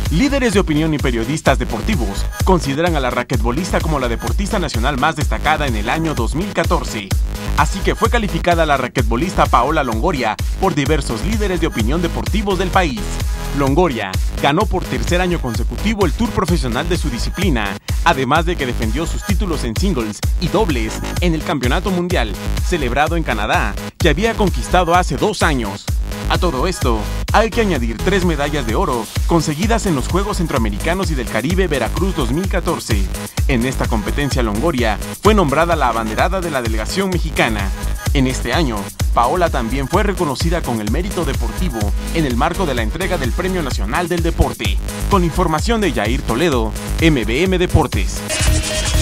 Líderes de opinión y periodistas deportivos consideran a la raquetbolista como la deportista nacional más destacada en el año 2014. Así que fue calificada la raquetbolista Paola Longoria por diversos líderes de opinión deportivos del país. Longoria ganó por tercer año consecutivo el Tour profesional de su disciplina, además de que defendió sus títulos en singles y dobles en el Campeonato Mundial, celebrado en Canadá, que había conquistado hace 2 años. A todo esto, hay que añadir 3 medallas de oro conseguidas en los Juegos Centroamericanos y del Caribe Veracruz 2014. En esta competencia, Longoria fue nombrada la abanderada de la delegación mexicana. En este año, Paola también fue reconocida con el mérito deportivo en el marco de la entrega del Premio Nacional del Deporte. Con información de Yair Toledo, MBM Deportes.